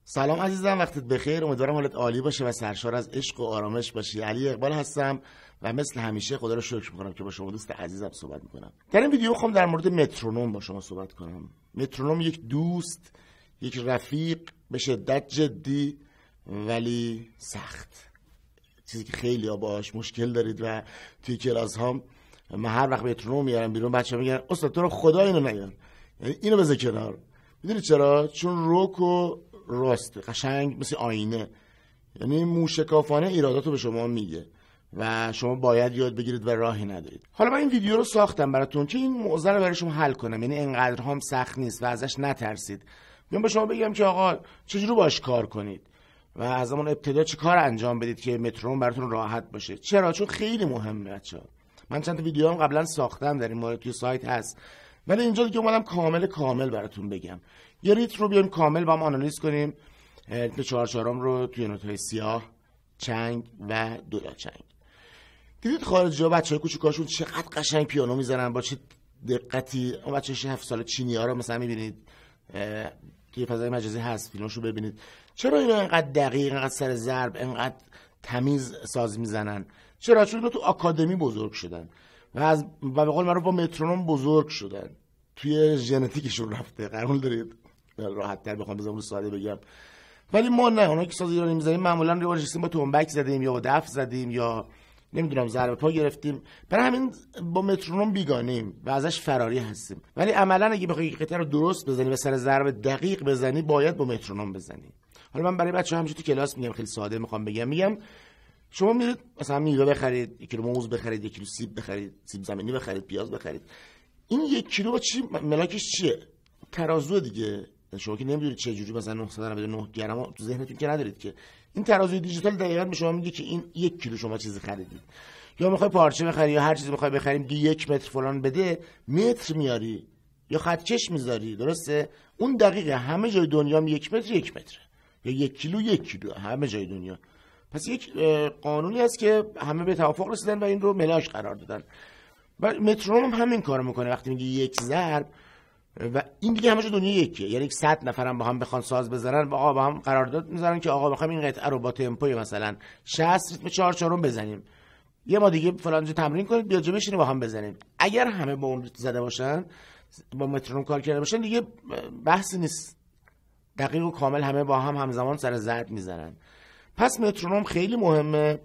سلام عزیزم، وقتت بخیر. امیدوارم حالت عالی باشه و سرشار از عشق و آرامش باشی. علی اقبال هستم و مثل همیشه خدا رو شکر میکنم که با شما دوست عزیزم صحبت میکنم. در این ویدیو میخوام در مورد مترونوم با شما صحبت کنم. مترونوم یک دوست، یک رفیق به شدت جدی ولی سخت، چیزی که خیلی ها باهاش مشکل دارید و توی کلاس ها من هر وقت مترونوم میارم بیرون بچه‌ها میگن استاد تو رو خدا اینو نیار، یعنی اینو بذار کنار. میدونید چرا؟ چون روک و راست قشنگ مثل آینه، یعنی موشکافانه ایراداتو به شما میگه و شما باید یاد بگیرید و راهی ندارید. حالا من این ویدیو رو ساختم براتون که این موضوع رو برای شما حل کنم، یعنی انقدر هم سخت نیست و ازش نترسید. بیام به شما بگم که آقا چجوری باش کار کنید و از همون ابتدا چه کار انجام بدید که مترونوم براتون راحت باشه. چرا؟ چون خیلی مهمه بچه‌ها. من چند تا ویدیو هم قبلا ساختم در این مورد، توی سایت هست، ولی اینجا دیگه اومدم کامل براتون بگم. یه ریتم رو بیایم کامل با هم آنالیز کنیم. ریتم 4/4 رو توی نوت‌های سیاه، چنگ و دولا چنگ. دیدید خارجی‌ها بچه‌های کوچیکاشون چقدر قشنگ پیانو میزنن، با چه دقتی. اون بچه‌های 7 ساله چینی‌ها رو مثلا می‌بینید توی فضای مجازی هست، فیلمشو ببینید. چرا اینا اینقدر دقیق، اینقدر سر ضرب، اینقدر تمیز ساز میزنن؟ چرا؟ چون اینا تو آکادمی بزرگ شدن و به قول معروف با مترونوم بزرگ شدن، توی ژنتیکشون رفته. قبول دارید؟ راحت تر بخوام بزنم رو ساده بگم. ولی ما نه، اونایی که ساز ایرانی میزنیم معمولا ریوارشیم با تنبک زدیم یا با دف زدیم یا نمیدونم ضربه پا گرفتیم، برای همین با مترونوم بیگانیم و ازش فراری هستیم. ولی عملا اگه بخوای قطعه رو درست بزنی و سر ضرب دقیق بزنی باید با مترونوم بزنی. حالا من برای بچه‌ها همینجوری تو کلاس میگم، خیلی ساده میخوام میگم شما میرید مثلا میوه بخرید، 1 کیلو موز بخرید، 1 کیلو سیب بخرید، سیب زمینی بخرید، پیاز بخرید. این 1 کیلو با چی ملاکش چیه؟ ترازو دیگه. شما که نمیدونید چه جوری مثلا 999 گرم تو ذهنتون که ندارید که این ترازوی دیجیتال دقیقاً به شما میگه که این 1 کیلو شما چیزی خریدید. یا میخوای پارچه بخری یا هر چیزی میخوای بخریم که 1 متر فلان بده، متر میاری یا خطکش میذاری، درسته؟ اون دقیقه همه جای دنیا 1 متر 1 متره یا 1 کیلو 1 کیلو همه جای دنیا. پس یک قانونی هست که همه به توافق رسیدن و این رو ملاک قرار دادن. و مترونوم هم همین کارو میکنه. وقتی میگه 1 ضرب و این دیگه همه جای دنیا یکیه، یعنی 100 نفرم با هم بخوان ساز بزنن و آقا با هم قرارداد میذارن که آقا بخوایم این قطعه رو با تمپوی مثلا 60 ریتم 4/4 بزنیم، یه ما دیگه فلان جا تمرین کنید بیا جا بشینیم با هم بزنیم. اگر همه با اون زده باشن، با مترونوم کار کرده باشن، دیگه بحثی نیست، دقیق و کامل همه با هم همزمان سر ضرب میزنن. پس مترونوم خیلی مهمه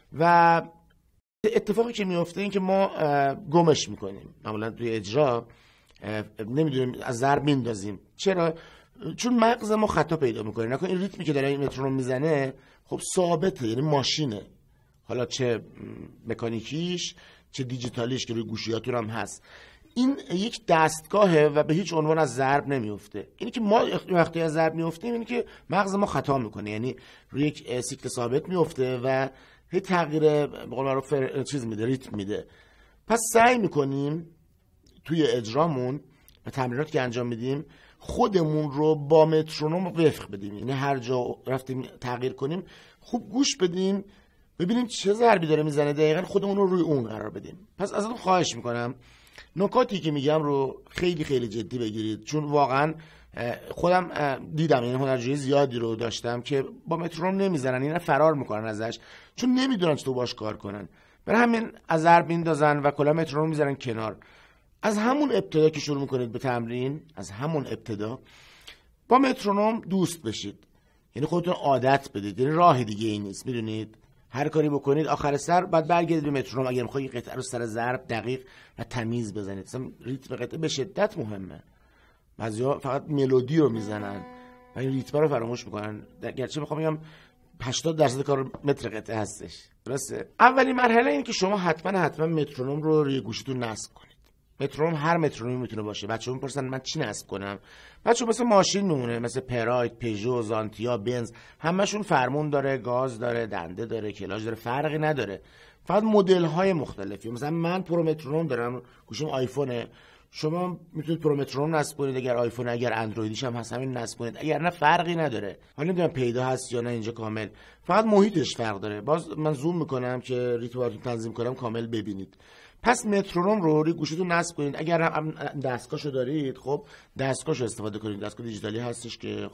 و اتفاقی که میفته این که ما گمش میکنیم. معمولا توی اجرا نمیدونیم از ضرب میندازیم. چرا؟ چون مغز ما خطا پیدا میکنه. نکن این ریتمی که داره این مترونوم میزنه خب ثابته، یعنی ماشینه، حالا چه مکانیکیش چه دیجیتالیش که روی گوشیاتون هم هست. این یک دستگاهه و به هیچ عنوان از ضرب نمیفته. اینی که ما وقتی از ضرب میفتیم اینی که مغز ما خطا میکنه، یعنی روی یک سیکل ثابت میفته و هی تغییر به قول معروف چیز میده، ریتم میده. پس سعی میکنیم توی اجرامون و تمرینات که انجام میدیم خودمون رو با مترونوم وفق بدیم، یعنی هر جا رفتیم تغییر کنیم خوب گوش بدیم ببینیم چه ضربی داره میزنه، دقیقاً خودمون رو روی اون قرار بدیم. پس ازتون خواهش میکنم نکاتی که میگم رو خیلی خیلی جدی بگیرید، چون واقعا خودم دیدم، یعنی هنرجوی زیادی رو داشتم که با مترونوم نمیزنن، اینا فرار میکنن ازش چون نمیدونن چطور باش کار کنن، برای همین از ضرب میندازن و کلا مترونوم میذارن کنار. از همون ابتدا که شروع میکنید به تمرین، از همون ابتدا با مترونوم دوست بشید، یعنی خودتون عادت بدید، یعنی راه دیگه ای نیست. میدونید هر کاری بکنید آخر سر بعد برگردید به مترونوم اگر میخواید قطعه رو سر ضرب دقیق و تمیز بزنید. مثلا ریتم قطعه به شدت مهمه. بعضیا فقط ملودی رو میزنن و این ریتم رو فراموش میکنن، گرچه میخوام بگم 80% کار متر قطعه هستش، درسته؟ اولین مرحله این که شما حتما مترونوم رو روی گوشیتون نصب کنید. مترونوم هر مترونومی میتونه باشه. بچه‌ها میپرسن من چی نصب کنم؟ بچه‌ها مثل ماشین میمونه، مثل پراید، پژو، زانتیا، بنز، همشون فرمون داره، گاز داره، دنده داره، کلاژ داره، فرقی نداره، فقط مدل های مختلفی. مثلا من پرو مترونوم دارم، گوشیم آیفونه، شما میتونید پرو مترونوم نصب کنید، اگر آیفون، اگر اندرویدیش هم هست همین نصب کنید، اگر نه فرقی نداره. حالا نمیدونم پیدا هست یا نه اینجا کامل، فقط محیطش فرق داره. باز من زوم میکنم که ریتم براتون تنظیم کنم کامل ببینید. پس مترونوم رو روی گوشیتون نصب کنید. اگر هم دستگاهشو دارید خب دستگاهشو استفاده کنید. دستگاه دیجیتالی هستش که خب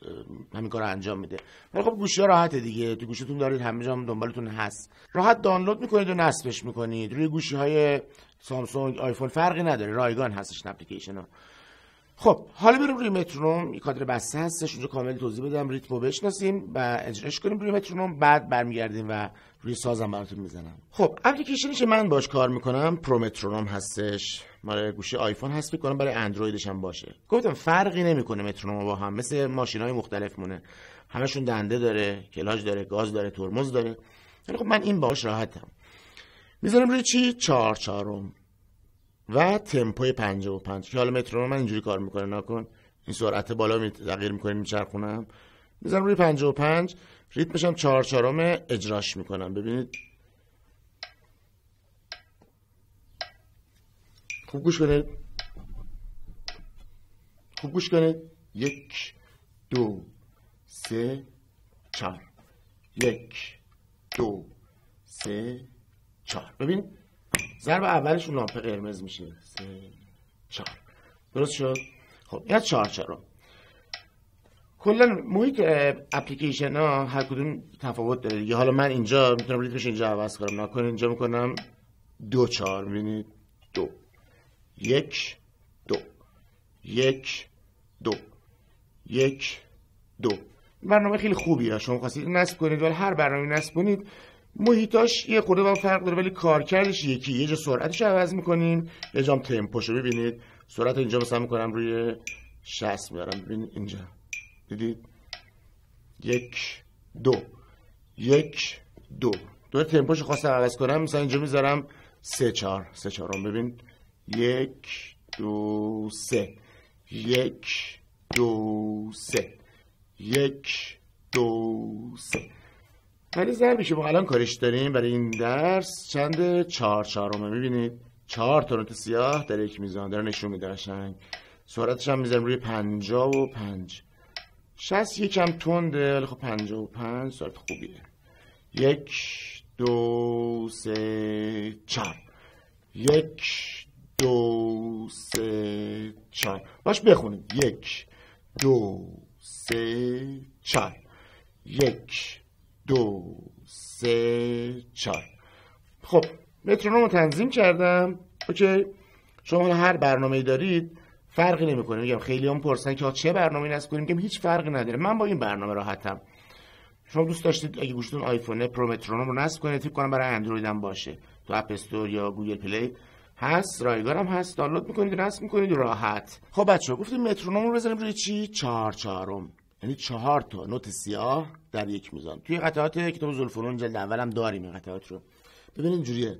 همین کار انجام میده. ولی خب گوشی ها راحته دیگه، تو گوشیتون دارید، همه جا دنبالتون هست، راحت دانلود میکنید و نصبش میکنید. روی گوشی های سامسونگ، آیفون فرقی نداره، رایگان هستش اپلیکیشن ها. خب حالا بریم روی مترونوم. یک کادر بسته هستش اونجا، کامل توضیح بدم، ریتمو بشناسیم و اجراش کنیم روی مترونوم، بعد برمیگردیم و روی سازم براتون میزنم. خب اپلیکیشنی که من باش کار میکنم پرو مترونوم هستش، مال گوشی آیفون هست، میکنم برای اندرویدش هم باشه. گفتم فرقی نمیکنه مترونوم با هم، مثل ماشینای مختلف مونه، همشون دنده داره، کلاژ داره، گاز داره، ترمز داره. ولی خب من این باش راحتم. میذارم روی چی؟ 4/4 و تمپوی 55 که حالا مترونوم من اینجوری کار میکنه، نکن این سرعت بالا تغییر میکنه، میچرخونم، میذارم روی 55، ریتمش هم 4/4 اجراش میکنم. ببینید خوب گوش کنید، خوب گوش کنید. 1 2 3 4 1 2 3 4. ببین ضرب اولش اون لامپ قرمز میشه 3 4. درست شد؟ خب این 4/4. کلا محیط اپلیکیشن ها هر کدوم تفاوت داره دیگه. حالا من اینجا میتونم ریتمش اینجا عوض کنم، نکن اینجا میکنم 2/4. ببینید 2 1 2 1 2 1 2. برنامه خیلی خوبیه، شما خواستید نصب کنید، ولی هر برنامه‌ای نصب کنید محیطاش یه خورده با فرق داره، ولی کارکردش یکی. یه جا سرعتش عوض میکنین، یه جا هم تمپوشو. ببینید سرعت اینجا مثلا میکنم روی 60 میارم، ببینید اینجا دیدید 1 2 1 2. دور تمپوشو خواستم عوض کنم، مثلا اینجا میذارم 3/4 3/4. ببین 1 2 3 1 2 3 1 2 3. ولی ضربی که ما الان کارش داریم برای این درس چند 4/4. میبینید 4 تا نوت سیاه در یک میزان داره نشون میده قشنگ. سرعتش هم میذارم روی 55. 60 یکم تنده، ولی خب 55 سرعت خوبیه. 1 2 3 4 1 2 3 4. باش بخونید 1 2 3 4 1 2 3 4. خب مترونوم رو تنظیم کردم. اوکی، شما حالا هر برنامه‌ای دارید فرقی نمیکنه. میگم خیلی هم پرسن که چه برنامه‌ای نصب کنیم، میگم هیچ فرقی نداره، من با این برنامه راحتم. شما دوست داشتید اگه گوشتون آیفونه پرو مترونوم رو نصب کنید، فکر کنم برای اندروید هم باشه، تو اپ استور یا گوگل پلی هست، رایگان هم هست، دانلود میکنید و نصب میکنید راحت. خب بچه‌ها گفتیم مترونوم رو بزنیم روی چی؟ 4/4، یعنی 4 تا نوت سیاه در یک میزان. توی قطعات کتاب ذوالفنون جلد اولم داریم این قطعات رو. ببینید اینجوریه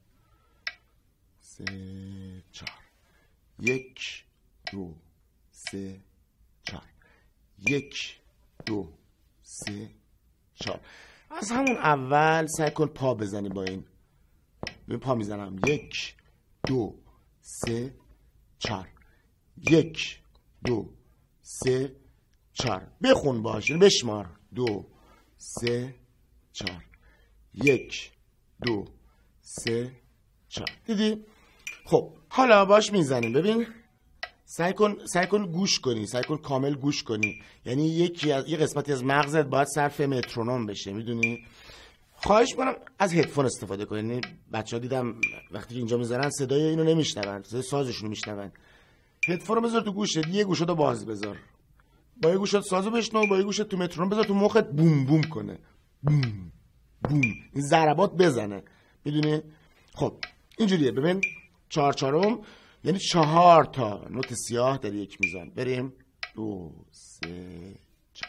3 4 1 2 3 4 1 2 3 4. از همون اول سعی کن پا بزنی با این. ببین پا میزنم 1 2 3 4 1 2 3 4. بخون باش، بشمار 2 3 4 1 2 3 4. دیدی؟ خب حالا باش میزنیم. ببین سعی کن گوش کنی، سعی کن کامل گوش کنی، یعنی یه قسمتی از مغزت باید صرف مترونوم بشه، میدونی؟ خواهش کنم از هدفون استفاده کنید. یعنی بچه‌ها دیدم وقتی اینجا میذارن صدای اینو نمیشنون، صدای سازشون میشنون. هدفون رو بذار تو گوشت، یه گوشت رو باز بذار، با یه گوشت سازو بشنو، با یه گوشت تو مترونوم بذار تو مخت بوم بوم کنه، بوم بوم، این ضربات بزنه، میدونی؟ خب اینجوریه. ببین 4/4 یعنی 4 تا نوت سیاه در یک میزان. بریم 2 3 4.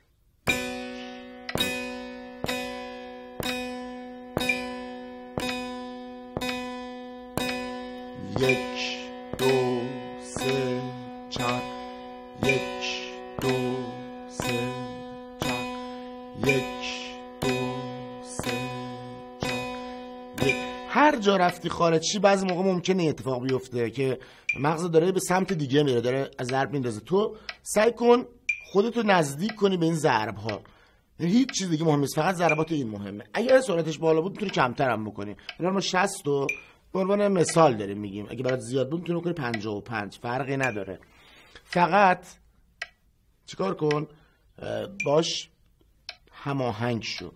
1 2 3 4 1 2 3 4 1 2 3 4. هر جا رفتی خارجی بعضی موقع ممکنه اتفاق بیفته که مغز داره به سمت دیگه میره، داره از ضرب میندازه. تو سعی کن خودتو نزدیک کنی به این ضرب ها، هیچ چیز دیگه مهم نیست، فقط ضربات این مهمه. اگر سرعتش بالا بود میتونی کمتر هم بکنی. الان ما 60 رو به عنوان مثال داریم میگیم، اگه برات زیاد بود میتونی کنی 55، فرقی نداره. فقط چیکار کن؟ باش هماهنگ شو.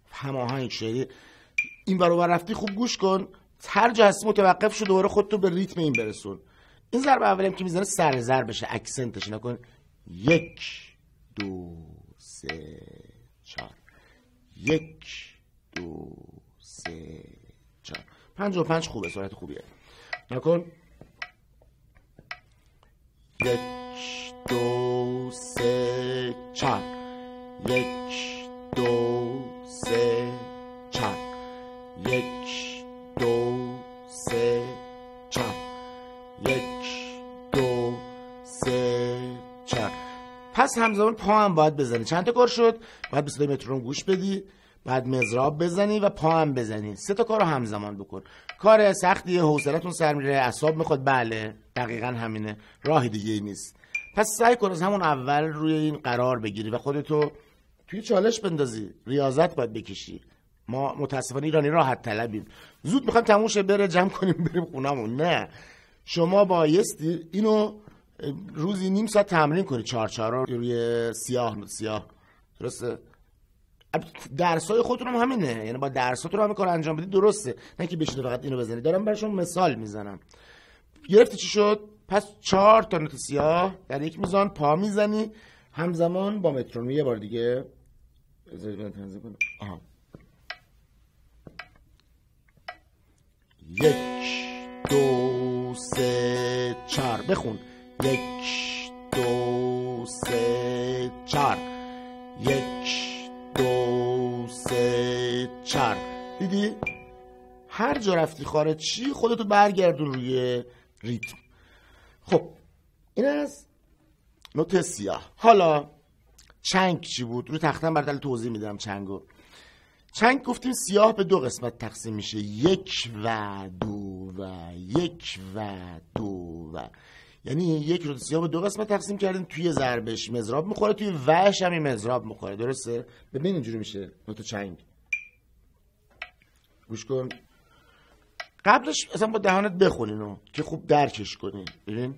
این برابر رفتی خوب گوش کن، هر جا هستی متوقف شو، دوباره خودتو به ریتم این برسون. این ضرب اولیم که میزنه سر ضرب بشه، اکسنتش نکن. 1 2 3 4 1 2 3 4 55 خوبه، سرعت خوبیه. نکن 1 2 3 4 1 2 3 4 1 2 3 4 1 2 3 4. پس همزمان پا هم باید بزنی. چند تا کار شد؟ باید به صدای مترونوم گوش بدی، بعد مضراب بزنی و پا هم بزنی. 3 تا کار رو همزمان بکن. کار سختیه، حوصلتون سر میره، اعصاب میخواد. بله دقیقاً همینه، راهی دیگه ای نیست. پس سعی کن از همون اول روی این قرار بگیری و خودتو توی چالش بندازی. ریاضت باید بکشی. ما متاسفانه ایرانی راحت طلبیم، زود میخوایم تموم شه بره جمع کنیم بریم خونمون. نه، شما بایستی اینو روزی نیم ساعت تمرین کنی، 4/4 روی سیاه. درسته؟ درسای خودتون هم همینه، یعنی با درساتون همین کار انجام بدید. درسته، نه که بشید فقط اینو بزنید. دارم براشون مثال میزنم. گرفتی چی شد؟ پس 4 تا نوت سیاه در یک میزان پا میزنی همزمان با مترونوم. یه بار دیگه بذارید من تنظیم کنم. 1 2 3 4 بخون. 1 2 3 4 1 2 3 4. دیدی؟ هر جا رفتی خارج چی خودتو برگردون روی ریتم. خب این از نوت سیاه. حالا چنگ چی بود؟ روی تختم برات توضیح میدم. چنگ گفتیم سیاه به 2 قسمت تقسیم میشه، 1 و 2 و 1 و 2 و، یعنی یک نوت سیاه به 2 قسمت تقسیم کردیم. توی ضربش مضراب میخوره، توی وش هم مضراب میخوره. درسته؟ ببین اینجوری میشه نوت چنگ. گوش کن. قبلش اصلا با دهانت بخونینو که خوب درکش کنی. ببین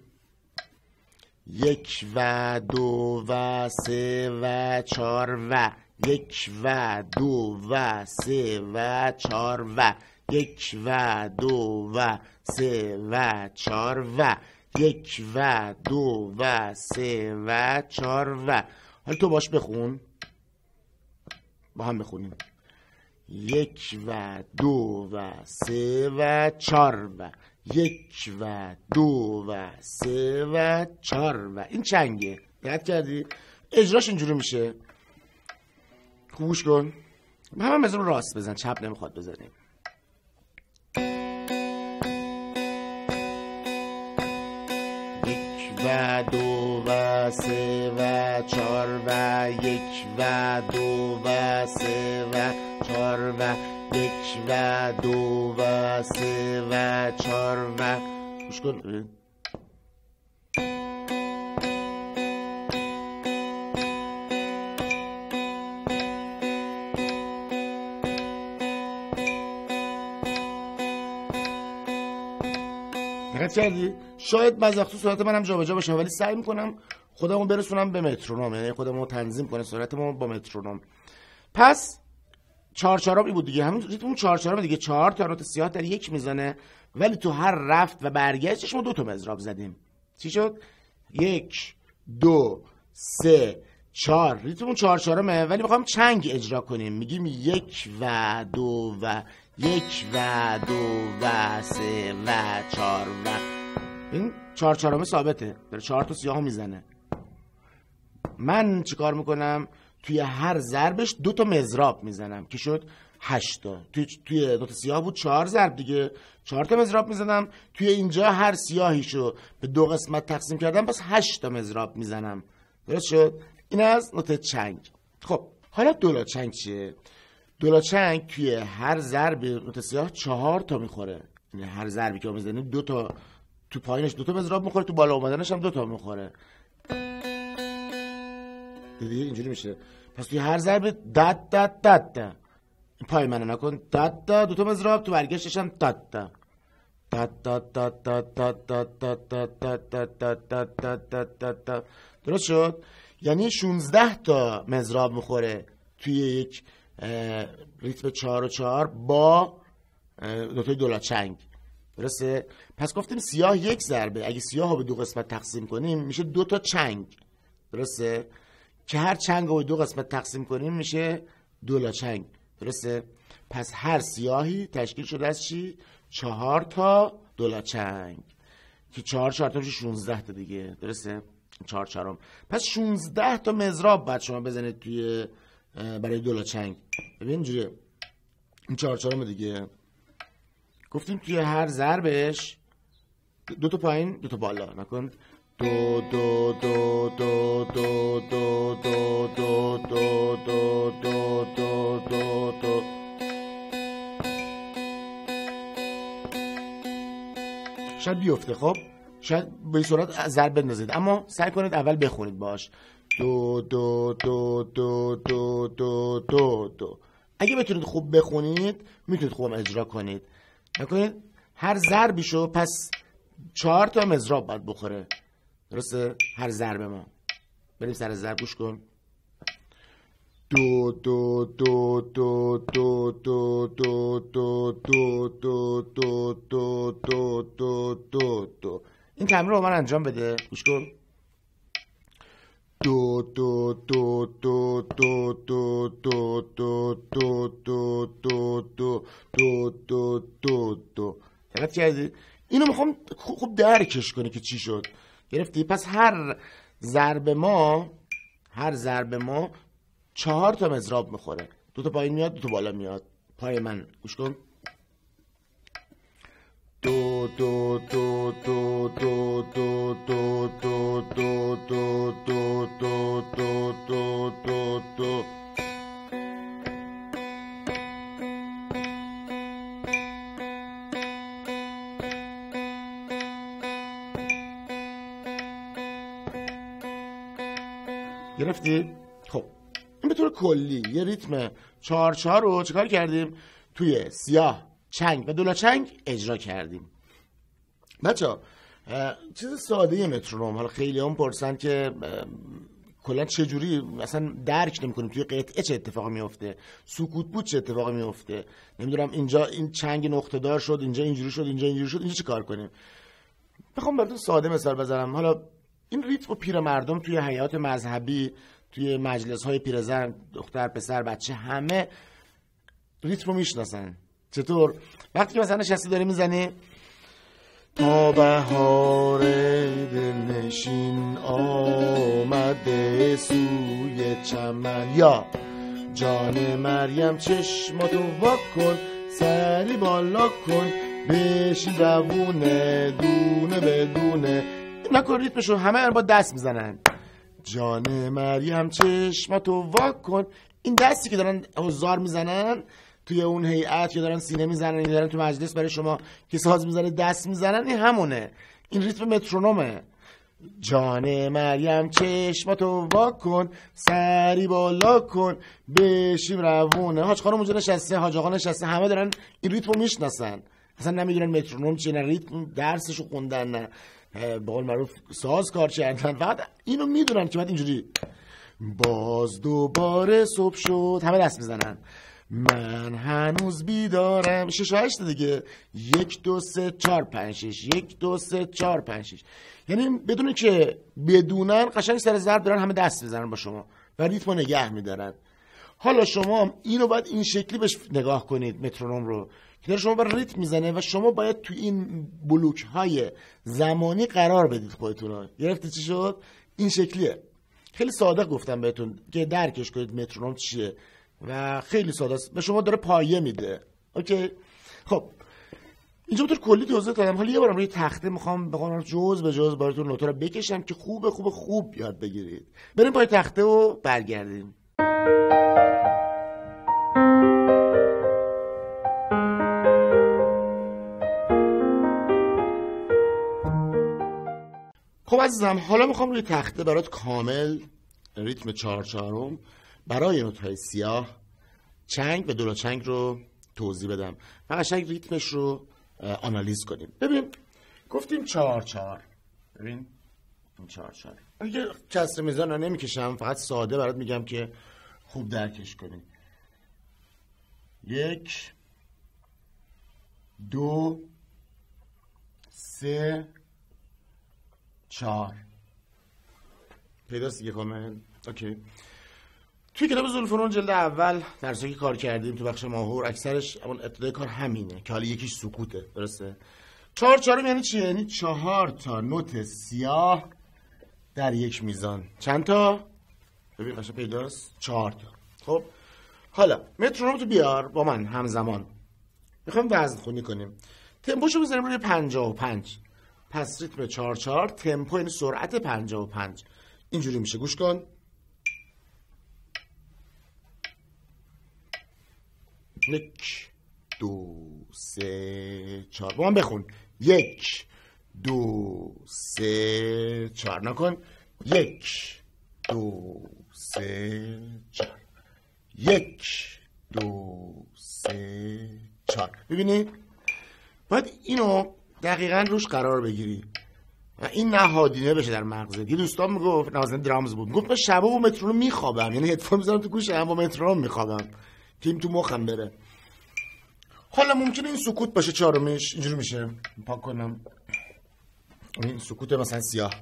1 و 2 و 3 و 4 و 1 و 2 و 3 و 4 و 1 و 2 و 3 و 4 و 1 و 2 و 3 و 4 و. حالا تو باش بخون، با هم بخونیم. 1 و 2 و 3 و 4 و 1 و 2 و 3 و 4 و. این چنگه. دقت کردی؟ اجراش اینجوری میشه. خوبش کن. همه مثلا راست بزن، چپ نمیخواد بزنیم. و 2 و 3 و 4 و 1 و 2 و 3 و 4 و 1 و 2 و 3 و 4 و. گوش کن. دقت کردی؟ شاید بعضی وقتا سرعت منم جابجا بشه، ولی سعی میکنم خودمو برسونم به مترونوم، یعنی خودمو تنظیم کنم سرعتمو با مترونوم. پس 4/4 این بود دیگه، همون ریتم 4/4 دیگه. 4 تا نوت سیاه در یک میزانه، ولی تو هر رفت و برگشتش ما 2 تا مضراب زدیم. چی شد؟ 1 2 3 4. ریتمون 4/4 ولی میخوام چنگ اجرا کنیم. میگیم 1 و 2 و 1 و 2 و 3 و 4 و. این 4/4 ثابته، داره 4 تا سیاه میزنه. من چیکار میکنم؟ توی هر ضربش 2 تا مضراب میزنم که شد 8 تا. توی نوت سیاه بود 4 ضرب دیگه، 4 تا مضراب میزنم. توی اینجا هر سیاهیشو به 2 قسمت تقسیم کردم، پس 8 تا مضراب میزنم. درست شد؟ این از نوت چنگ. خب حالا دولا چنگ چیه؟ دولا چنگ توی هر ضرب نوت سیاه 4 تا میخوره. یعنی هر ضربی که میزنیم 2 تا، تو پایینش 2 تا مضراب میخوره، تو بالا اومدنش هم 2 تا میخوره. دیدی اینجوری میشه. پس توی هر ضرب دد دد دد دد، این پای منو نکن، دد دد 2 تا مضراب، تو برگشتش هم دد دد دد دد دد دد دد دد دد دد دد دد دد دد دد دد. درست شد؟ یعنی 16 تا مضراب میخوره توی یک ریتم 4 و 4 با نوتای دولاچنگ. درسته؟ پس گفتیم سیاه یک ضربه، اگه سیاه رو به دو قسمت تقسیم کنیم میشه 2 تا چنگ. درسته؟ که هر چنگ رو به دو قسمت تقسیم کنیم میشه دولاچنگ. درسته؟ پس هر سیاهی تشکیل شده از چی؟ 4 تا دولاچنگ که 4 تا میشه 16 تا دیگه. درسته؟ 4 4م. پس 16 تا مضراب باید شما بزنید توی برای دولاچنگ. ببین اینجوریه، این 4 4م دیگه. گفتیم توی هر ضربش 2 تا پایین 2 تا بالا نکن. دو دو دو دو دو دو دو دو دو دو دو دو دو دو. شاید بیفته، خب شاید به سرعت ضرب بندازید، اما سعی کنید اول بخونید باش. دو دو دو دو دو دو دو دو. اگه بتونید خوب بخونید میتونید خوب اجرا کنید. نکنید هر ضربیشو پس 4 تا مضراب باید بخوره. درسته؟ هر ضرب ما. بریم سر ضرب گوش کن. دو دو دو دو دو دو دو دو دو دو دو دو دو دو دو دو. این تمرین رو با من انجام بده. گوش کن. دو دو دو دو دو دو دو دو دو دو دو دو دو دو دو دو. دقت کردی؟ اینو میخوام خوب درکش کنی که چی شد. گرفتی؟ پس هر ضرب ما 4 تا مضراب میخوره. 2 تا پایین میاد 2 تا بالا میاد. پای من گوش کن. دو دو دو دو دو دو دو دو دو دو دو دو دو دو دو دو. گرفتی؟ خب این به طور کلی یه ریتم 4 4 رو چیکار کردیم؟ توی سیاه، چنگ و دولاچنگ اجرا کردیم. بچه‌ها چیز ساده مترونوم، حالا خیلی هم پرسن که کلا چه جوری مثلا درک نمی‌کنیم توی قطعه چه اتفاقی میفته، سکوت بود چه اتفاقی میفته، نمیدونم اینجا این چنگ نقطه دار شد، اینجا اینجوری شد، اینجا اینجوری شد، اینجا چه کار کنیم. میخوام براتون ساده مثال بزنم. حالا این ریتم پیر مردم توی حیات مذهبی، توی مجلس‌های پیرزن، دختر، پسر، بچه، همه ریتم رو میشناسن. چطور؟ وقتی که مثلا نشستی داری میزنی تا بهار دلنشین آمده سوی چمن، یا جان مریم چشماتو وا کن سری بالا کن بشین روونه دونه بدونه. نکن ریتمشو همه با دست میزنن. جان مریم چشماتو وا کن. این دستی که دارن حضار میزنن توی اون هیئت، یا دارن سینه میزنن، یا دارن تو مجلس برای شما که ساز میزنه دست میزنن، این همونه. این ریتم مترونومه. جان مریم چشماتو وا کن سری بالا کن بشیم روونه. حاج خانم اونجا نشسته، حاج آقا نشسته، همه دارن این ریتمو میشناسن، اصلا نمیدونن مترونوم چیه، نه ریتم درسشو خوندن، نه به قول معروف ساز کار کردن، فقط اینو میدونن که بعد اینجوری باز دوباره صبح شد، همه دست میزنن. من هنوز بیدارم. 6 و 8 دیگه. 1 2 3 4 5 6 1 2 3 4 5 6. یعنی بدون که بدونن قشنگ سر ضرب دارن همه دست میزنن با شما و ریتمو نگه میدارن. حالا شما اینو باید این شکلی بهش نگاه کنید مترونوم رو که داره شما بر ریتم میزنه و شما باید تو این بلوک های زمانی قرار بدید خودتون رو. گرفتی چی شد؟ این شکلیه. خیلی ساده گفتم بهتون که درکش کنید مترونوم چیه و خیلی ساده است. به شما داره پایه میده. اوکی؟ خب اینجا بطور کلی توضیح دادم. حالا یه بارم روی تخته میخوام بخوام جز به جز براتون نوتا رو بکشم که خوب یاد بگیرید. بریم پای تخته و برگردیم. خب عزیزم، حالا میخوام روی تخته برات کامل ریتم 4 4 برای نوت‌های سیاه، چنگ و دولاچنگ رو توضیح بدم و قشنگ ریتمش رو آنالیز کنیم. ببین گفتیم 4 4. ببین این 4 اگه کسر میزان رو نمیکشم، فقط ساده برات میگم که خوب درکش کنی. 1 2 3 4 پیداست دیگه کامل؟ اوکی. توی کتاب زولفرون جلد اول درسایی که کار کردیم تو بخش ماهور اکثرش اون ابتدای کار همینه که حالا یکیش سکوته، درسته؟ 4 یعنی چیه؟ یعنی 4 تا نوت سیاه در یک میزان. چند تا؟ ببین قشنگ پیداست؟ 4 تا. خب حالا مترونوم تو بیار با من همزمان. میخوایم وزن خونی کنیم. تمپوشو بزنیم روی 55. پس ریتم 4 تمپو یعنی سرعت 55. اینجوری میشه، گوش کن. 1 2 3 4 با من بخون. 1 2 3 4 نکن. 1 2 3 4 1 2 3 4. ببینید باید اینو دقیقا روش قرار بگیری و این نهادینه بشه در مغزت. یه دوستان میگفت نوازنده درامز بود، گفت من شبا با مترونوم میخوابم، یعنی هدفون میذارم تو گوشم با مترونوم میخوابم که این تو مخم بره. حالا ممکنه این سکوت باشه چهارمیش، اینجوری میشه. پاک کنم این سکوت مثلا سیاه.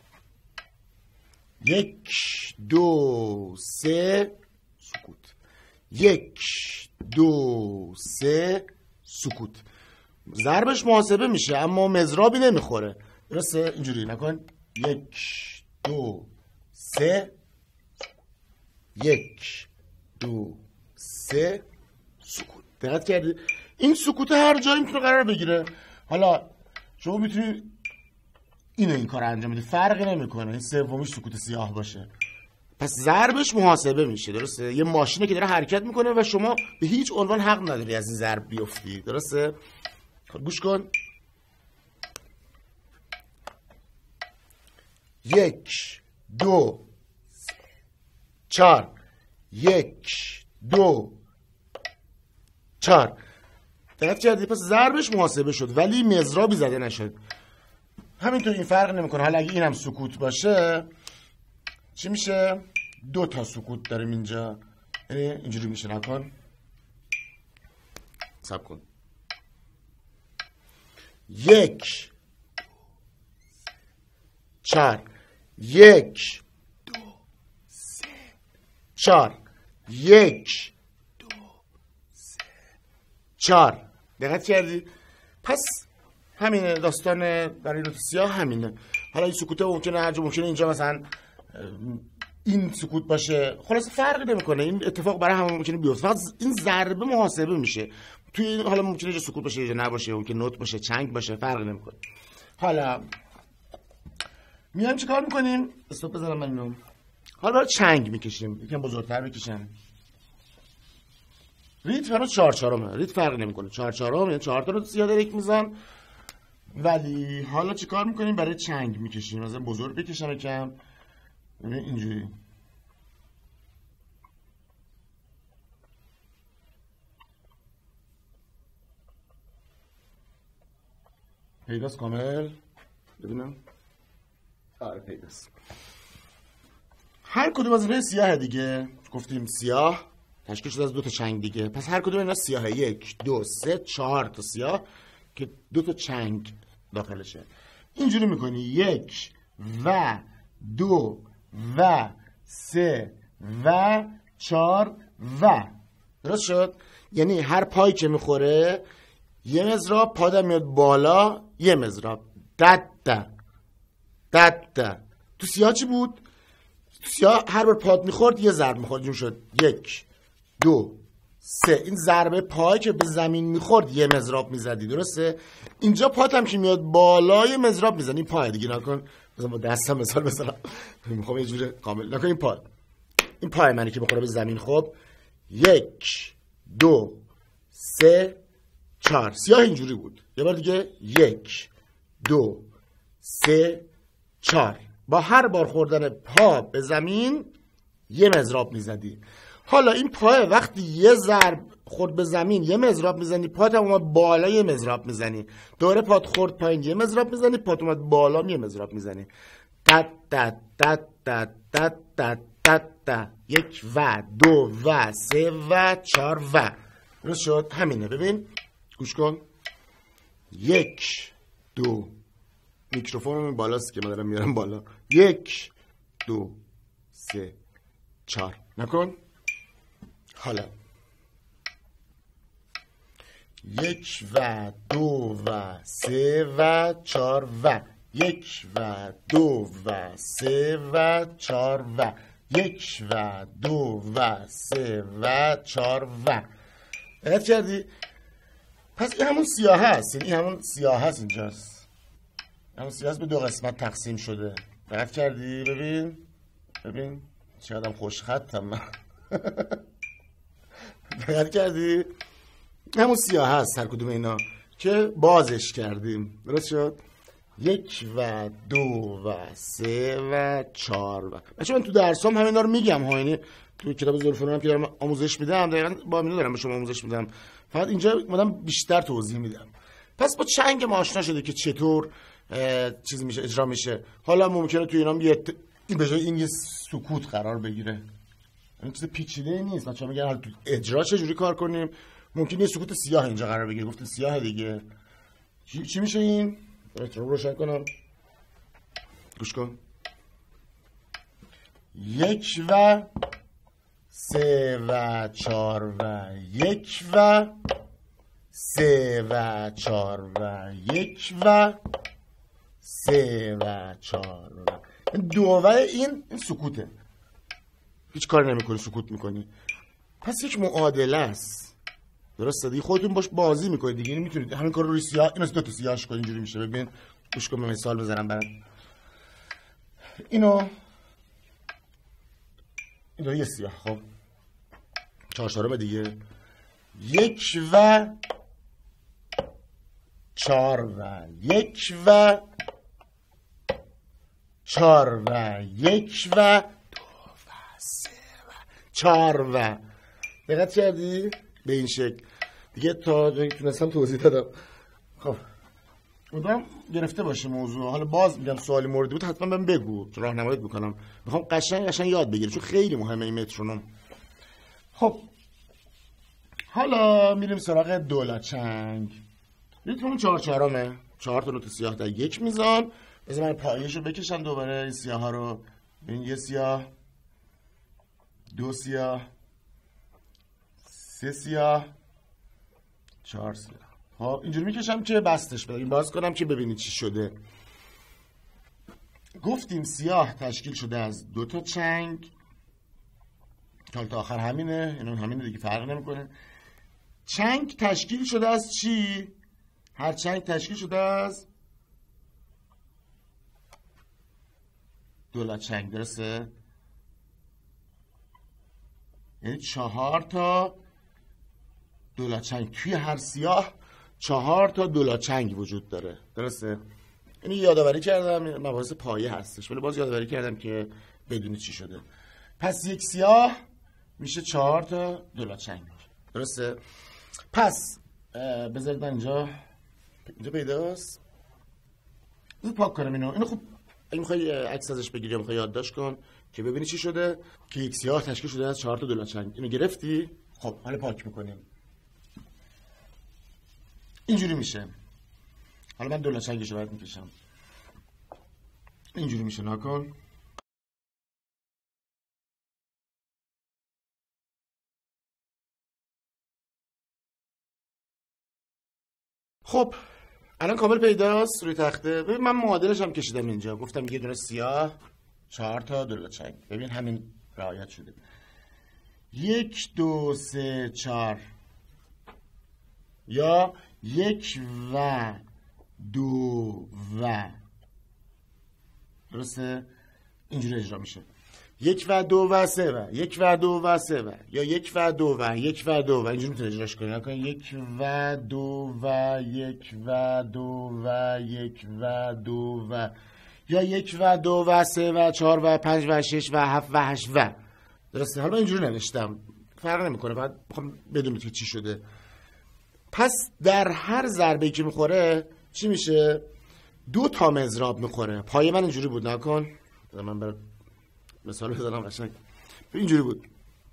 1 2 3 سکوت. 1 2 3 سکوت. ضربش محاسبه میشه اما مضرابی نمیخوره، درسته؟ اینجوری نکن. 1 2 3 1 2 3 سکوت. دقت کردی؟ این سکوت هر جایی میتونه قرار بگیره. حالا شما میتونی این کار انجام بدی، فرقی نمیکنه این سومیش سکوت سیاه باشه. پس ضربش محاسبه میشه، درسته؟ یه ماشینه که داره حرکت میکنه و شما به هیچ عنوان حق نداری از این ضرب بیفتی، درسته؟ گوش کن. 1 2 4 1 2 4. دقت کردی؟ پس ضربش محاسبه شد ولی مضرابی زده نشد. همینطور این فرق نمیکنه. حالا اگه اینم سکوت باشه چی میشه؟ 2 تا سکوت داریم اینجا، یعنی اینجوری میشه. نکن، صبر کن. 1 4 1 2 3 4 1 2 3 4. دقت کردی؟ پس همینه داستان برای نوت سیاه همینه. حالا این سکوته ممکنه هر جا ممکنه اینجا مثلا این سکوت باشه، خلاص فرقی نمیکنه، این اتفاق برای همه ممکنه بیفته، فقط این ضربه محاسبه میشه. توی این حالا ممکنه اینجا سکوت باشه یا نباشه، ممکنه نوت باشه، چنگ باشه، فرقی نمیکنه. حالا میایم چه کار میکنیم؟ استوب بزنم من اینو. حالا برای چنگ میکشیم، یکم بزرگتر بکشم. ریتم هنوز 4/4 ریتم فرقی نمیکنه. 4/4 یعنی 4 تا نوت سیاه در یک میزان. ولی حالا چه کار میکنیم؟ برای چنگ میکشیم. مثلا بزرگ بکشم یکم، اینجوری. پیداست کامل؟ ببینم. آره پیداست. هر کدوم از اینها سیاه دیگه. گفتیم سیاه تشکیل شده از 2 تا چنگ دیگه. پس هر کدوم اینا سیاهه. 1 2 3 4 تا سیاه که 2 تا چنگ داخلشه. اینجوری میکنی. 1 و 2 و 3 و 4 و. درست شد؟ یعنی هر پایی که میخوره یه مضراب، پادم میاد بالا یه مضراب. دد. تو سیاه چی بود؟ تو سیاه هر بار پاد میخورد یه ضرب میخورد. جون شد 1 2 3. این ضربه پایی که به زمین میخورد یه مضراب میزدی، درسته؟ اینجا پاتم که میاد بالا یه مضراب میزنی. این پای دیگه نکن، مثلا با دستم مثال بزنم، میخوام یه جوری کامل نکن. این پای منی که بخوره به زمین. خب 1 2 3 4. سیاه اینجوری بود. یه بار دیگه 1 2 3 4. با هر بار خوردن پا به زمین یه مضراب میزدی. حالا این پای وقتی یه ضرب خورد به زمین یه مضراب میزنی، پات هم اومد بالا یه مضراب میزنی. دوره پات خورد پایین یه مضراب میزنی، پات اومد بالا یه مضراب میزنی. تت تت تت تت تت تت تت تت. 1 و 2 و 3 و 4 و. درست شد؟ همینه. ببین گوش کن. 1 2 میکروفونم بالاست که من دارم میارم بالا. 1 2 3 4 نکن. حالا 1 و 2 و 3 و 4 و. 1 و 2 و 3 و 4 و. 1 و 2 و 3 و 4 و. دقت کردی؟ پس این همون سیاه هست، یعنی همون سیاه هست اینجاست. همون سیاه هست به 2 قسمت تقسیم شده. دقت کردی؟ ببین چقدرم خوش خطم من. دقت کردی؟ همون سیاه هست هر کدوم اینا که بازش کردیم. درست شد؟ 1 و 2 و 3 و 4 و. بچه من تو درسام همینا رو میگم ها، یعنی تو کتاب ذوالفنون هم که دارم آموزش میدم دقیقاً با همین دارم به شما آموزش میدم، فقط اینجا مدام بیشتر توضیح میدم. پس با چنگ ما آشنا شده که چطور چیز میشه اجرا میشه. حالا ممکنه تو اینام به جای این یه سکوت قرار بگیره، این چیز پیچیده نیست. بچه‌ها میگن حالا تو اجرا چه جوری کار کنیم، ممکنه یه سکوت سیاه اینجا قرار بگیره. گفتم سیاه دیگه چی میشه؟ این رو روشن کنم، گوش کن. 1 و 3 و 4 و. 1 و 3 و 4 و. 1 و 3 و 4 و. دو و این سکوته، هیچ کاری نمیکنی، سکوت میکنی. پس یک معادله است. درسته دیگه، خودتون باش بازی میکنید دیگه. یعنی میتونید همین کار رو روی سیاه، اینو دو تا سیاهش کنید اینجوری میشه. ببین گوش کن، من مثال بزنم بعد. اینو یه سیاه. خب 4 دیگه. 1 و 4 و. 1 و 4 و. 1 و 2 و 3 و 4 و. دقت کردی؟ به این شکل دیگه تا جایی تونستم توضیح دادم. خب امیدوارم گرفته باشه موضوع. حالا باز میگم سوالی موردی بود حتما بهم بگو، راهنماییت میکنم. میخوام قشنگ یاد بگیری چون خیلی مهمه این مترونوم. خب حالا میریم سراغ دولاچنگ. ریتم 4/4، 4 تا نوت سیاه در یک میزان. بذار من پایه‌شو بکشم دوباره این سیاه ها رو. ببین 1 سیاه، 2 سیاه، 3 سیاه، 4 سیاه. خب اینجوری میکشم که بستش بده. این باز کنم که ببینید چی شده. گفتیم سیاه تشکیل شده از 2 تا چنگ. تا آخر همینه، اینو همینه دیگه، فرق نمیکنه. چنگ تشکیل شده از چی؟ هر چنگ تشکیل شده از دولاچنگ. درسته؟ یعنی 4 تا دولاچنگ. توی هر سیاه 4 تا دولاچنگ وجود داره. درسته؟ یعنی یادآوری کردم، مباحث پایه هستش ولی باز یادآوری کردم که بدونی چی شده. پس یک سیاه میشه 4 تا دولاچنگ. درسته؟ پس بذارید من اینجا پیداست. اینو پاک کنم. اینو خوب اگه میخوای عکس ازش بگیری یا میخوای یادداشت کن که ببینی چی شده. که یک سیاه تشکیل شده از 4 تا دولاچنگ. اینو گرفتی؟ خب حالا پاک میکنیم. اینجوری میشه. حالا من دولاچنگش رو باید میکشم. اینجوری میشه. نکن. خب الان کامل پیداست روی تخته. ببین من معادلش هم کشیدم اینجا. گفتم یه دونه سیاه 4 تا دولاچنگ. ببین همین رعایت شده. 1 2 3 4 یا 1 و 2 و. درسته؟ اینجوری اجرا میشه. 1 و 2 و 3 و. 1 و 2 و 3 و. یا 1 و 2 و 1 و 2 و. اینجوری میتونی اجراش کنی. 1 و 2 و 1 و 2 و 1 و 2 و. یا 1 و 2 و 3 و 4 و 5 و 6 و 7 و 8 و. درسته؟ حالا اینجوری نوشتم. فرق نمیکنه. بعد میخوام بدونید که چی شده. پس در هر ضربه‌ای که میخوره چی میشه؟ 2 تا مضراب میخوره. پای من اینجوری بود. نکن. من برای مثال بزنم قشنگ. اینجوری بود.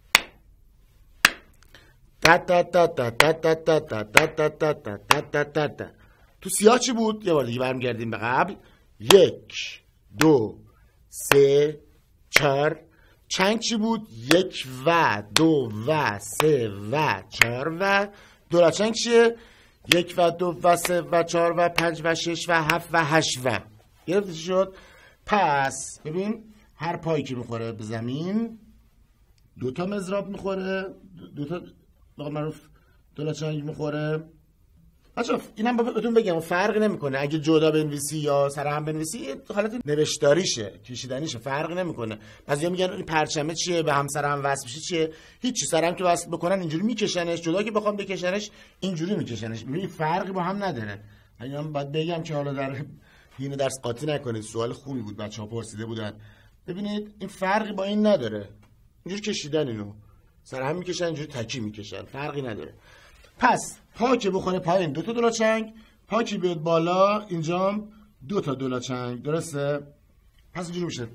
تو سیاه چی بود؟ یه بار دیگه برمیگردیم به قبل. 1 2 3 4. چنگ چی بود؟ 1 و 2 و 3 و 4 و. دولا چنگ چیه؟ 1 و 2 و 3 و 4 و 5 و 6 و 7 و 8 و. گرفتی چی شد؟ پس ببین هر پایی که میخوره به زمین 2 تا مضراب میخوره، 2 تا به معروف دولا چنگ میخوره. بچه‌ها اینم بهتون بگم فرقی نمیکنه اگه جدا بنویسی یا سر هم بنویسی، حالت نوشتاریشه، کشیدنیشه، فرق نمیکنه. بعضیا میگن این پرچمه چیه به هم سر هم وصل میشه چیه؟ هیچ چی، سر هم که وصل بکنن اینجوری میکشنش، جدا که بخوام بکشنش اینجوری میکشنش. ببین فرقی با هم نداره. من باید بگم که حالا در این درس قاطی نکنید، سوال خوبی بود بچه‌ها پرسیده بودن. ببینید این فرقی با این نداره. اینجوری کشیدن اینو سر هم میکشن، اینجوری تکی میکشن، فرقی نداره. پس پا که بخوره پایین 2 تا دولا چنگ، پا که بیاد بالا اینجام 2 تا دولا چنگ، درسته؟ پس اینجوری میشه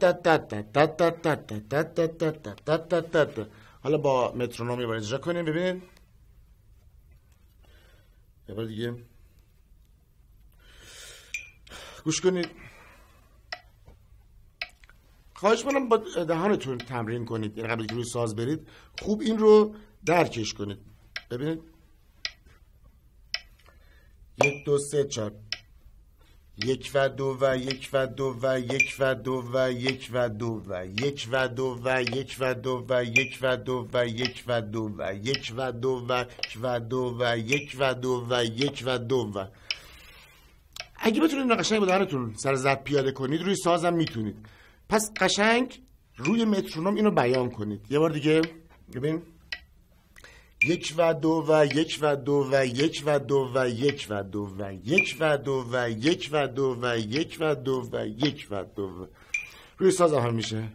حالا با مترونوم یه بار اجرا کنیم ببینید. یه بار دیگه گوش کنید. خواهش می‌کنم با دهانتون تمرین کنید، یعنی قبل که روی ساز برید خوب این رو درکش کنید. ببینید 1 2 3 4 1 و 2 و 1 و 2 و 1 و 2 و 1 و 2 و 1 و 2 و 1 و 2 و 1 و 2 و 1 و 2 و 1 و 2 و 2 و 1 و 2 و 1 و 2 و. اگه بتونید این قشنگ با دهانتون سر ضبط پیاده کنید روی سازم میتونید. پس قشنگ روی مترونوم اینو بیان کنید. یه بار دیگه ببین 1 و 2 و 1 و 2 و 1 و 2 و 1 و 2 و 1 و 2 و 1 و 2 و 1 و 2 و 1 و 2 روی ساز هم میشه.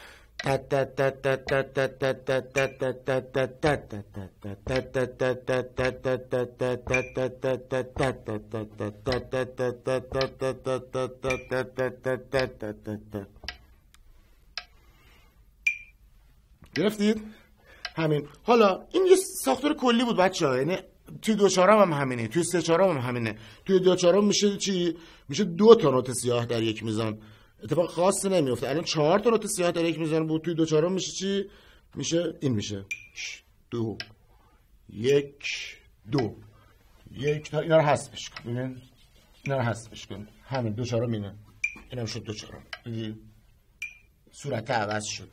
گرفتید؟ همین. حالا این یه ساختار کلی بود بچه‌ها، یعنی توی 2/4 هم همینه، توی 3/4 هم همینه. توی 2/4 میشه چی؟ میشه 2 تا نوت سیاه در یک میزان. اتفاق خاصی نمیفته. الان 4 تا نوت سیاه در یک میزان بود. توی 2/4 میشه چی؟ میشه این میشه 2 1 2 1 تا. اینا رو حذفش کن. ببین اینا رو حذفش کن. همین 2/4 اینه. اینم شد 2/4. دیدی؟ صورت عوض شد.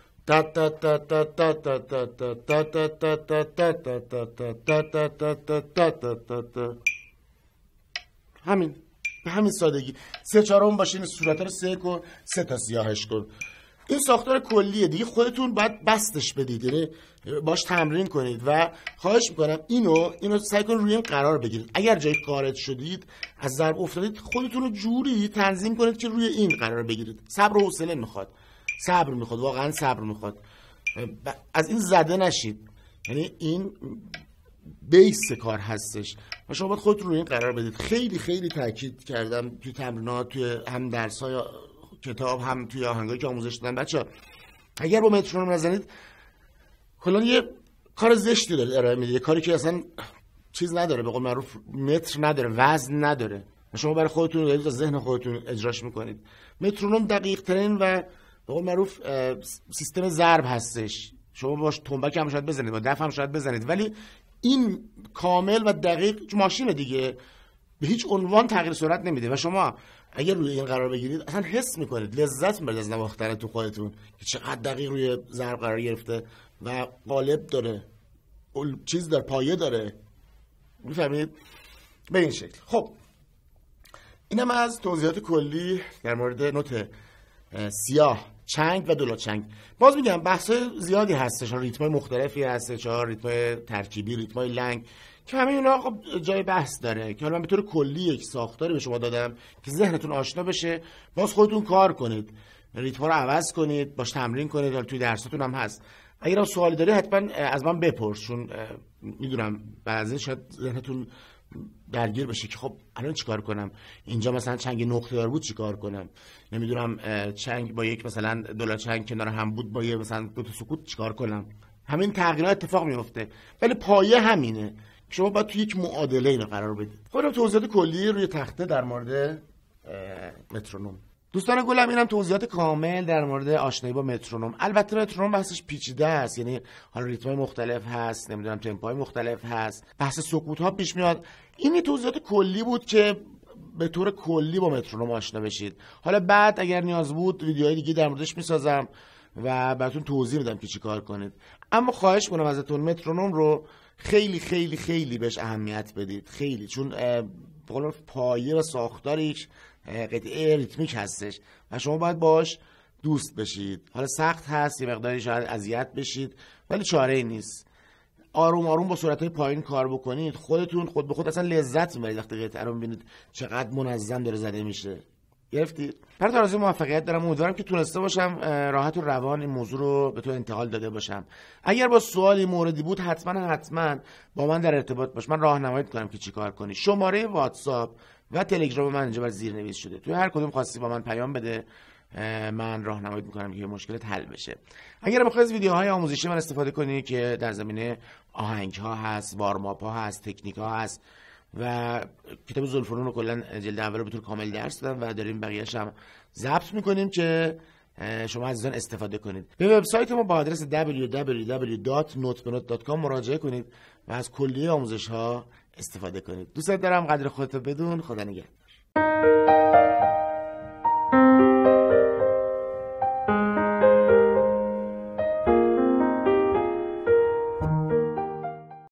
همین به همین سادگی. 3/4 باشه این صورت رو 3 کن، 3 تا سیاهش کن. این ساختار کلیه دیگه، خودتون باید بستش بدید، یعنی باش تمرین کنید و خواهش میکنم اینو سعی کنید روی این قرار بگیرید. اگر جای خارج شدید از ضرب افتادید خودتون رو جوری تنظیم کنید که روی این قرار بگیرید. صبر و حوصله میخواد، صبر میخواد، واقعا صبر میخواد. از این زده نشید، یعنی این بیس کار هستش و شما باید خودتون روی این قرار بدید. خیلی خیلی تاکید کردم توی تمرینات، توی هم درس‌ها یا کتاب، هم توی آهنگایی که آموزش دادم. بچه‌ها اگر با مترونوم نزنید کلا یه کار زشتی دارید ارائه میدید، یه کاری که اصلا چیز نداره، به قول معروف متر نداره، وزن نداره و شما برای خودتون دارید از ذهن خودتون اجراش میکنید. مترونوم دقیق ترین و به قول معروف سیستم ضرب هستش. شما باش تنبک هم شاید بزنید، با دف هم شاید بزنید، ولی این کامل و دقیق ماشین دیگه به هیچ عنوان تغییر سرعت نمیده و شما اگر روی این قرار بگیرید اصلا حس میکنید، لذت میبرید از نواختن تو خودتون که چقدر دقیق روی ضرب قرار گرفته و قالب داره، چیز داره، پایه داره. میفهمید؟ به این شکل. خب اینم از توضیحات کلی در مورد نوت سیاه، چنگ و دولا چنگ. باز میگم بحث‌های زیادی هستش، ریتم‌های مختلفی هستش، ریتم‌های ترکیبی، ریتم‌های لنگ که همه اینا خب جای بحث داره که حالا من به طور کلی یک ساختاری به شما دادم که ذهنتون آشنا بشه. باز خودتون کار کنید، ریتم‌ها رو عوض کنید، باش تمرین کنید. حالا توی درساتون هم هست. اگر سوالی داری حتما از من بپرس، چون میدونم بعضی شاید ذهنتون درگیر بشی که خب الان چیکار کنم، اینجا مثلا چنگ نقطه دار بود چیکار کنم، نمیدونم چنگ با یک مثلا دلار چنگ کنار هم بود با یه مثلا دو تا سکوت چیکار کنم. همین تغییرات اتفاق میفته ولی پایه همینه. شما باید تو یک معادله اینو قرار بدید. خودم توضیحات کلی روی تخته در مورد مترونوم. دوستان گلم اینم توضیحات کامل در مورد آشنایی با مترونوم. البته مترونوم بحثش پیچیده است، یعنی حالا ریتم‌های مختلف هست، نمیدونم تمپوهای مختلف هست، بحث سکوت‌ها پیش میاد. این توضیحات کلی بود که به طور کلی با مترونوم آشنا بشید. حالا بعد اگر نیاز بود ویدیوهای دیگه در موردش میسازم و براتون توضیح میدم که چیکار کنید. اما خواهش کنم ازتون مترونوم رو خیلی خیلی خیلی بهش اهمیت بدید، خیلی، چون بقول پایه و ساختاریش قطعه ریتمیک هستش و شما باید باش دوست بشید. حالا سخت هست، یه مقداری شاید اذیت بشید ولی چاره ای نیست. آروم آروم با سرعت‌های پایین کار بکنید، خودتون خود به خود اصلا لذت میبرید وقتی قطعه رو میبینید چقدر منظم داره زده میشه. گرفتید؟ براتون آرزوی موفقیت دارم. امیدوارم که تونسته باشم راحت و روان این موضوع رو به تو انتقال داده باشم. اگر با سوالی موردی بود حتما با من در ارتباط باش، من راهنمایی می‌کنم که چیکار کنی. شماره واتساپ و تلگرام من اینجا بر زیرنویس شده، توی هر کدوم خواستی با من پیام بده، من راهنمایی می‌کنم که مشکلت حل بشه. اگر می‌خوای از ویدیوهای آموزشی من استفاده کنی که در زمینه آهنگ‌ها هست، وارماپ‌ها هست، تکنیک‌ها هست و کتاب زلفرون رو کلا جلد اول رو به طور کامل درس دادم و داریم بقیه‌اش هم ضبط می‌کنیم که شما عزیزان استفاده کنید. به وبسایت ما با آدرس www.notbenot.com مراجعه کنید و از کلیه آموزش‌ها استفاده کنید. دوست دارم، قدر خودت بدون. خدا نگهدار.